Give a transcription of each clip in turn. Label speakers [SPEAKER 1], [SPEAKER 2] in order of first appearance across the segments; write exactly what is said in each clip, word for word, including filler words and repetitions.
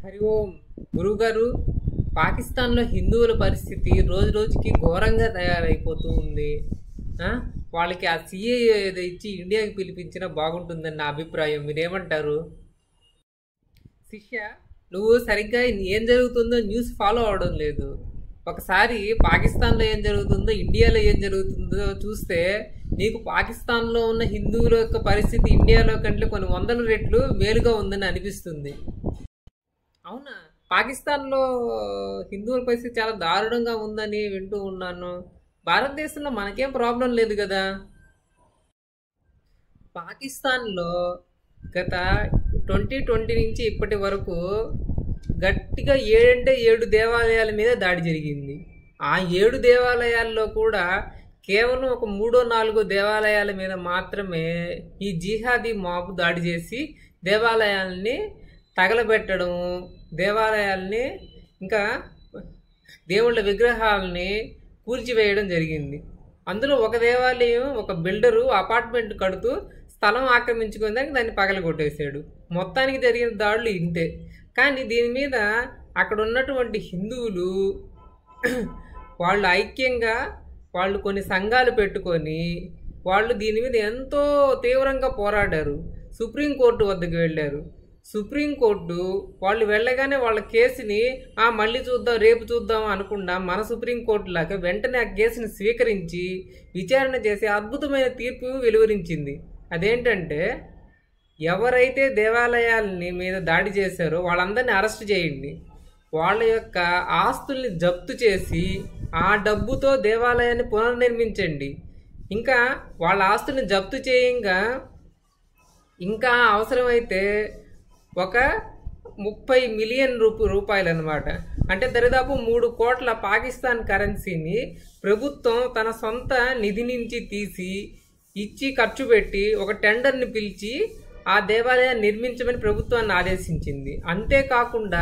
[SPEAKER 1] హరి ఓం. గురువుగారు, పాకిస్తాన్లో హిందువుల పరిస్థితి రోజు రోజుకి ఘోరంగా తయారైపోతూ ఉంది. ఆ? వాళ్ళకి ఆ సిఏ ఏదో ఇచ్చి ఇండియాకి పిలిపించినా బాగుంటుందని నా అభిప్రాయం. మీరేమంటారు? శిష్య, నువ్వు సరిగ్గా ఏం జరుగుతుందో న్యూస్ ఫాలో అవడం లేదు. ఒకసారి పాకిస్తాన్లో ఏం జరుగుతుందో, ఇండియాలో ఏం జరుగుతుందో చూస్తే నీకు పాకిస్తాన్లో ఉన్న హిందువుల యొక్క పరిస్థితి ఇండియాలో కంటే కొన్ని వందల రెట్లు మేలుగా ఉందని అనిపిస్తుంది. అవునా? పాకిస్తాన్లో హిందువుల పరిస్థితి చాలా దారుణంగా ఉందని వింటూ ఉన్నాను. భారతదేశంలో మనకేం ప్రాబ్లం లేదు కదా. పాకిస్తాన్లో గత ట్వంటీ ట్వంటీ నుంచి ఇప్పటి వరకు గట్టిగా ఏడంటే ఏడు దేవాలయాల మీద దాడి జరిగింది. ఆ ఏడు దేవాలయాల్లో కూడా కేవలం ఒక మూడో నాలుగో దేవాలయాల మీద మాత్రమే ఈ జిహాదీ మాబ్ దాడి చేసి దేవాలయాల్ని తగలబెట్టడము, దేవాలయాల్ని ఇంకా దేవుళ్ళ విగ్రహాలని కూల్చివేయడం జరిగింది. అందులో ఒక దేవాలయం ఒక బిల్డరు అపార్ట్మెంట్ కడుతూ స్థలం ఆక్రమించుకుని దాన్ని పగలగొట్టేశాడు. మొత్తానికి జరిగిన దాడులు ఇంతే. కానీ దీని మీద అక్కడ ఉన్నటువంటి హిందువులు వాళ్ళు ఐక్యంగా వాళ్ళు కొన్ని సంఘాలు పెట్టుకొని వాళ్ళు దీని మీద ఎంతో తీవ్రంగా పోరాడారు. సుప్రీంకోర్టు వద్దకు వెళ్ళారు. సుప్రీంకోర్టు వాళ్ళు వెళ్ళగానే వాళ్ళ కేసుని ఆ మళ్ళీ చూద్దాం రేపు చూద్దాం అనకుండా మన సుప్రీంకోర్టు లాగా వెంటనే ఆ కేసుని స్వీకరించి విచారణ చేసి అద్భుతమైన తీర్పు వెలువరించింది. అదేంటంటే, ఎవరైతే దేవాలయాలని మీద దాడి చేశారో వాళ్ళందరినీ అరెస్ట్ చేయండి, వాళ్ళ యొక్క ఆస్తుల్ని జప్తు చేసి ఆ డబ్బుతో దేవాలయాన్ని పునర్నిర్మించండి. ఇంకా వాళ్ళ ఆస్తుల్ని జప్తు చేయంగా ఇంకా అవసరమైతే ఒక ముప్పై మిలియన్ రూపు రూపాయలు అనమాట అంటే దరిదాపు మూడు కోట్ల పాకిస్తాన్ కరెన్సీని ప్రభుత్వం తన సొంత నిధి నుంచి తీసి ఇచ్చి ఖర్చు పెట్టి ఒక టెండర్ని పిలిచి ఆ దేవాలయాన్ని నిర్మించమని ప్రభుత్వాన్ని ఆదేశించింది. అంతేకాకుండా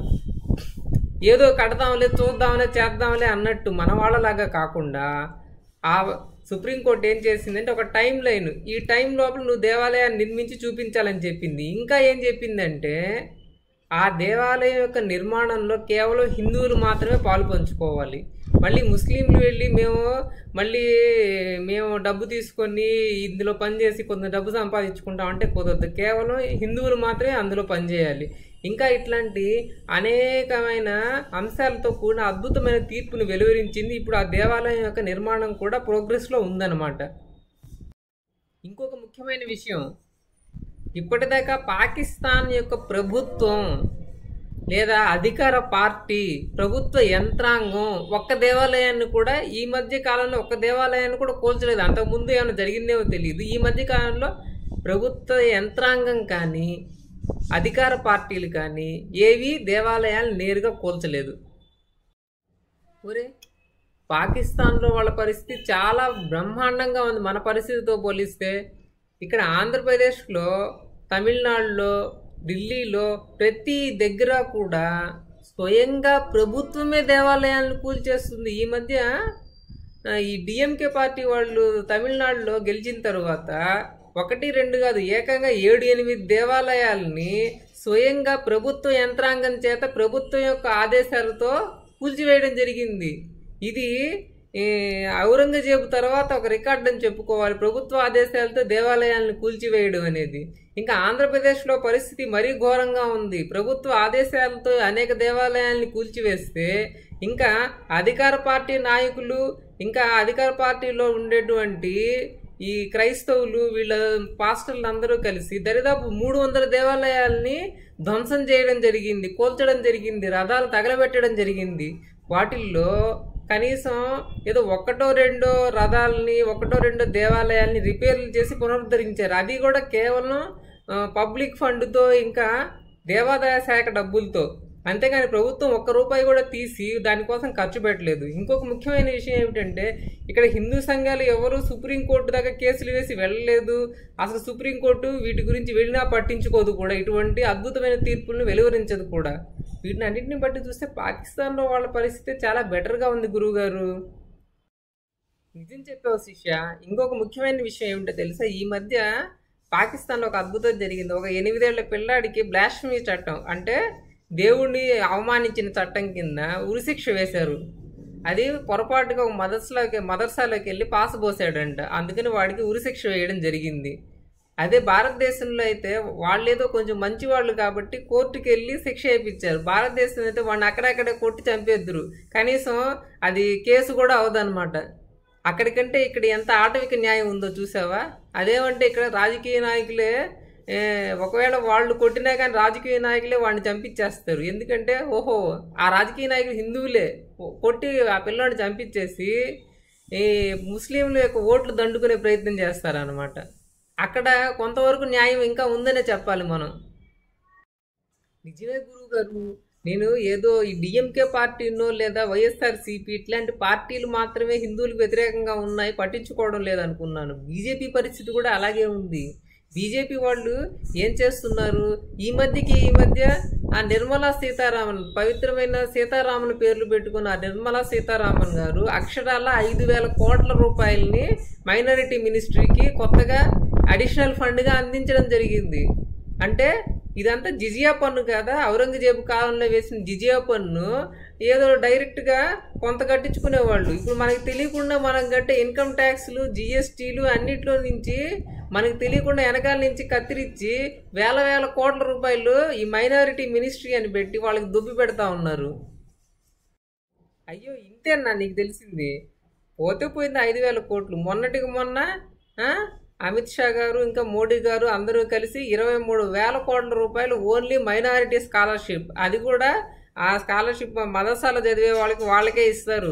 [SPEAKER 1] ఏదో కడదాంలే చూద్దాంలే చేద్దాంలే అన్నట్టు మన వాళ్ళలాగా కాకుండా ఆ సుప్రీంకోర్టు ఏం చేసిందంటే ఒక టైం లైన్, ఈ టైం లోపల నువ్వు దేవాలయాన్ని నిర్మించి చూపించాలని చెప్పింది. ఇంకా ఏం చెప్పిందంటే, ఆ దేవాలయం యొక్క నిర్మాణంలో కేవలం హిందువులు మాత్రమే పాలు పంచుకోవాలి. మళ్ళీ ముస్లింలు వెళ్ళి మేము మళ్ళీ మేము డబ్బు తీసుకొని ఇందులో పనిచేసి కొంత డబ్బు సంపాదించుకుంటాం అంటే కుదరదు. కేవలం హిందువులు మాత్రమే అందులో పనిచేయాలి. ఇంకా ఇట్లాంటి అనేకమైన అంశాలతో కూడిన అద్భుతమైన తీర్పును వెలువరించింది. ఇప్పుడు ఆ దేవాలయం యొక్క నిర్మాణం కూడా ప్రోగ్రెస్లో ఉందన్నమాట. ఇంకొక ముఖ్యమైన విషయం, ఇప్పటిదాకా పాకిస్తాన్ యొక్క ప్రభుత్వం లేదా అధికార పార్టీ ప్రభుత్వ యంత్రాంగం ఒక్క దేవాలయాన్ని కూడా ఈ మధ్య కాలంలో ఒక్క దేవాలయాన్ని కూడా కూల్చలేదు. అంతకుముందు ఏమైనా జరిగిందేమో తెలియదు. ఈ మధ్య కాలంలో ప్రభుత్వ యంత్రాంగం కానీ అధికార పార్టీలు కానీ ఏవి దేవాలయాలు నేరుగా కూల్చలేదు. ఒరే, పాకిస్తాన్లో వాళ్ళ పరిస్థితి చాలా బ్రహ్మాండంగా ఉంది మన పరిస్థితితో పోలిస్తే. ఇక్కడ ఆంధ్రప్రదేశ్లో, తమిళనాడులో, ఢిల్లీలో ప్రతి దగ్గర కూడా స్వయంగా ప్రభుత్వమే దేవాలయాలను కూల్చేస్తుంది. ఈ మధ్య ఈ డిఎంకే పార్టీ వాళ్ళు తమిళనాడులో గెలిచిన తర్వాత ఒకటి రెండు కాదు ఏకంగా ఏడు ఎనిమిది దేవాలయాలని స్వయంగా ప్రభుత్వ యంత్రాంగం చేత ప్రభుత్వం యొక్క ఆదేశాలతో కూల్చివేయడం జరిగింది. ఇది ఔరంగజేబు తర్వాత ఒక రికార్డ్ అని చెప్పుకోవాలి, ప్రభుత్వ ఆదేశాలతో దేవాలయాలను కూల్చివేయడం అనేది. ఇంకా ఆంధ్రప్రదేశ్లో పరిస్థితి మరీ ఘోరంగా ఉంది. ప్రభుత్వ ఆదేశాలతో అనేక దేవాలయాల్ని కూల్చివేస్తే ఇంకా అధికార పార్టీ నాయకులు ఇంకా అధికార పార్టీలో ఉండేటువంటి ఈ క్రైస్తవులు వీళ్ళ పాస్టర్లు అందరూ కలిసి దరిదాపు మూడు వందల దేవాలయాల్ని ధ్వంసం చేయడం జరిగింది, కూల్చడం జరిగింది, రథాలు తగలబెట్టడం జరిగింది. వాటిల్లో కనీసం ఏదో ఒకటో రెండో రథాలని ఒకటో రెండో దేవాలయాల్ని రిపేర్లు చేసి పునరుద్ధరించారు. అది కూడా కేవలం పబ్లిక్ ఫండ్తో ఇంకా దేవాదాయ శాఖ డబ్బులతో, అంతేగాని ప్రభుత్వం ఒక్క రూపాయి కూడా తీసి దానికోసం ఖర్చు పెట్టలేదు. ఇంకొక ముఖ్యమైన విషయం ఏమిటంటే, ఇక్కడ హిందూ సంఘాలు ఎవరు సుప్రీంకోర్టు దాకా కేసులు వేసి వెళ్ళలేదు. అసలు సుప్రీంకోర్టు వీటి గురించి వెళ్ళినా పట్టించుకోదు కూడా, ఇటువంటి అద్భుతమైన తీర్పులను వెలువరించదు కూడా. వీటిని అన్నింటిని బట్టి చూస్తే పాకిస్తాన్లో వాళ్ళ పరిస్థితి చాలా బెటర్గా ఉంది గురువుగారు. నిజం చెప్పావు శిష్య. ఇంకొక ముఖ్యమైన విషయం ఏమిటో తెలుసా, ఈ మధ్య పాకిస్తాన్లో ఒక అద్భుతం జరిగింది. ఒక ఎనిమిదేళ్ల పిల్లాడికి బ్లాస్ఫెమీ చట్టం అంటే దేవుణ్ణి అవమానించిన చట్టం కింద ఉరిశిక్ష వేశారు. అది పొరపాటుగా ఒక మదర్స్లోకి మదర్సాలోకి వెళ్ళి పాసపోసాడంట, అందుకని వాడికి ఉరిశిక్ష వేయడం జరిగింది. అదే భారతదేశంలో అయితే వాళ్ళేదో కొంచెం మంచి వాళ్ళు కాబట్టి కోర్టుకి వెళ్ళి శిక్ష వేయించారు. భారతదేశం అయితే వాడిని అక్కడక్కడే కొట్టి చంపేద్దరు, కనీసం అది కేసు కూడా అవదనమాట. అక్కడికంటే ఇక్కడ ఎంత ఆటవిక న్యాయం ఉందో చూసావా. అదేమంటే ఇక్కడ రాజకీయ నాయకులే ఒకవేళ వాళ్ళు కొట్టినా కానీ రాజకీయ నాయకులే వాడిని చంపించేస్తారు. ఎందుకంటే ఓహో ఆ రాజకీయ నాయకులు హిందువులే కొట్టి ఆ పిల్లాడిని చంపించేసి ఈ ముస్లింల యొక్క ఓట్లు దండుకునే ప్రయత్నం చేస్తారనమాట. అక్కడ కొంతవరకు న్యాయం ఇంకా ఉందనే చెప్పాలి మనం. నిజమే గురువు గారు, నేను ఏదో ఈ డిఎంకే పార్టీనో లేదా వైఎస్ఆర్సీపీ ఇట్లాంటి పార్టీలు మాత్రమే హిందువులకు వ్యతిరేకంగా ఉన్నాయి, పట్టించుకోవడం లేదనుకున్నాను. బీజేపీ పరిస్థితి కూడా అలాగే ఉంది. బీజేపీ వాళ్ళు ఏం చేస్తున్నారు, ఈ మధ్యకి ఈ మధ్య ఆ నిర్మలా సీతారామన్, పవిత్రమైన సీతారామన్ పేర్లు పెట్టుకున్న ఆ నిర్మలా సీతారామన్ గారు అక్షరాల ఐదు వేల కోట్ల రూపాయలని మైనారిటీ మినిస్ట్రీకి కొత్తగా అడిషనల్ ఫండ్గా అందించడం జరిగింది. అంటే ఇదంతా జిజియా పన్ను కదా, ఔరంగజేబు కాలంలో వేసిన జిజియా పన్ను ఏదో డైరెక్ట్గా కొంత కట్టించుకునేవాళ్ళు. ఇప్పుడు మనకి తెలియకుండా మనం కట్టే ఇన్కమ్ ట్యాక్స్లు, జిఎస్టీలు అన్నిట్లో నుంచి మనకి తెలియకుండా వెనకాల నుంచి కత్తిరించి వేల వేల కోట్ల రూపాయలు ఈ మైనారిటీ మినిస్ట్రీ అని పెట్టి వాళ్ళకి దుబ్బి పెడతా ఉన్నారు. అయ్యో ఇంతేనా నీకు తెలిసింది? పోతే పోయింది ఐదు వేల కోట్లు. మొన్నటికి మొన్న అమిత్ షా గారు ఇంకా మోడీ గారు అందరూ కలిసి ఇరవై మూడు వేల కోట్ల రూపాయలు ఓన్లీ మైనారిటీ స్కాలర్షిప్, అది కూడా ఆ స్కాలర్షిప్ మదర్సాలో చదివే వాళ్ళకి వాళ్ళకే ఇస్తారు,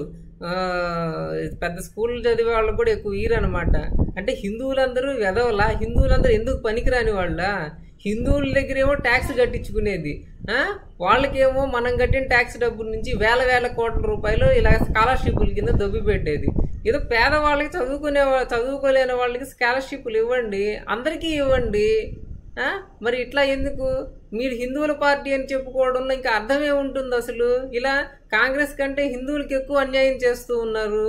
[SPEAKER 1] పెద్ద స్కూల్ చదివే వాళ్ళకి కూడా ఎక్కువ ఇయ్యరనమాట. అంటే హిందువులందరూ వెదవలా, హిందువులందరూ ఎందుకు పనికిరాని వాళ్ళ? హిందువుల దగ్గరేమో ట్యాక్స్ కట్టించుకునేది, వాళ్ళకేమో మనం కట్టిన ట్యాక్స్ డబ్బుల నుంచి వేల వేల కోట్ల రూపాయలు ఇలా స్కాలర్షిప్ల కింద దొబ్బి పెట్టేది. ఏదో పేదవాళ్ళకి, చదువుకునే చదువుకోలేని వాళ్ళకి స్కాలర్షిప్లు ఇవ్వండి, అందరికీ ఇవ్వండి. మరి ఇట్లా ఎందుకు? మీరు హిందువుల పార్టీ అని చెప్పుకోవడంలో ఇంకా అర్థమే ఉంటుంది అసలు. ఇలా కాంగ్రెస్ కంటే హిందువులకి ఎక్కువ అన్యాయం చేస్తూ ఉన్నారు.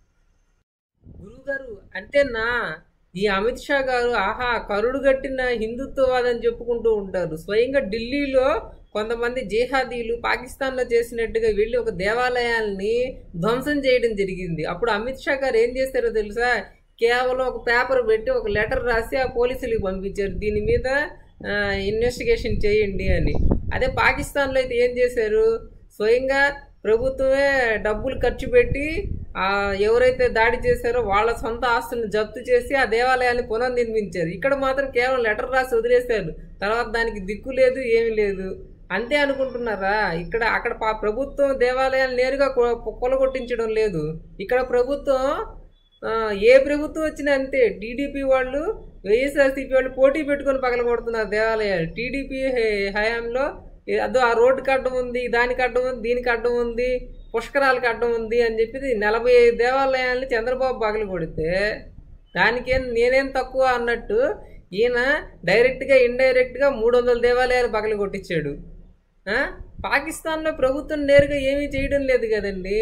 [SPEAKER 1] గురువుగారు అంతేనా? ఈ అమిత్ షా గారు ఆహా కరుడు గట్టిన హిందుత్వవాదని చెప్పుకుంటూ ఉంటారు. స్వయంగా ఢిల్లీలో కొంతమంది జిహాదీలు పాకిస్తాన్లో చేసినట్టుగా వెళ్ళి ఒక దేవాలయాల్ని ధ్వంసం చేయడం జరిగింది. అప్పుడు అమిత్ షా గారు ఏం చేశారో తెలుసా? కేవలం ఒక పేపర్ పెట్టి ఒక లెటర్ రాసి ఆ పోలీసులకు పంపించారు, దీని మీద ఇన్వెస్టిగేషన్ చేయండి అని. అదే పాకిస్తాన్లో అయితే ఏం చేశారు? స్వయంగా ప్రభుత్వమే డబ్బులు ఖర్చు పెట్టి ఎవరైతే దాడి చేశారో వాళ్ళ సొంత ఆస్తులను జప్తు చేసి ఆ దేవాలయాన్ని పునర్నిర్మించారు. ఇక్కడ మాత్రం కేవలం లెటర్ రాసి వదిలేశారు, తర్వాత దానికి దిక్కు లేదు, ఏమి లేదు. అంతే అనుకుంటున్నారా? ఇక్కడ అక్కడ ప్రభుత్వం దేవాలయాలు నేరుగా కొలగొట్టించడం లేదు. ఇక్కడ ప్రభుత్వం ఏ ప్రభుత్వం వచ్చినా అంతే, టీడీపీ వాళ్ళు వైఎస్ఆర్సీపీ వాళ్ళు పోటీ పెట్టుకొని పగలగొడుతున్నారు దేవాలయాలు. టీడీపీ హయాంలో అదో ఆ రోడ్డుకి అడ్డం ఉంది, దానికి అడ్డం ఉంది, దీనికి అడ్డం ఉంది, పుష్కరాలకు అడ్డం ఉంది అని చెప్పి నలభై ఐదు దేవాలయాల్ని చంద్రబాబు పగలు కొడితే దానికేం నేనేం తక్కువ అన్నట్టు ఈయన డైరెక్ట్గా ఇండైరెక్ట్గా మూడు వందల దేవాలయాలు పగలు కొట్టించాడు. పాకిస్తాన్లో ప్రభుత్వం నేరుగా ఏమీ చేయడం లేదు కదండి.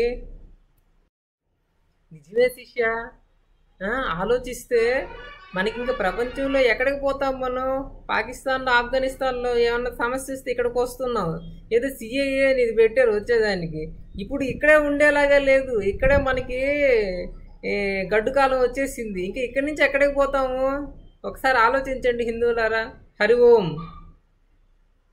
[SPEAKER 1] నిజమే శిష్య, ఆలోచిస్తే మనకి ఇంకా ప్రపంచంలో ఎక్కడికి పోతాం మనం? పాకిస్తాన్లో, ఆఫ్ఘనిస్తాన్లో ఏమన్నా సమస్య వస్తే ఇక్కడికి వస్తున్నాం. ఏదో సిఏఏ అని ఇది పెట్టారు వచ్చేదానికి. ఇప్పుడు ఇక్కడే ఉండేలాగా లేదు, ఇక్కడే మనకి గడ్డు కాలం వచ్చేసింది. ఇంకా ఇక్కడి నుంచి ఎక్కడికి పోతాము? ఒకసారి ఆలోచించండి హిందువులారా. హరి ఓం.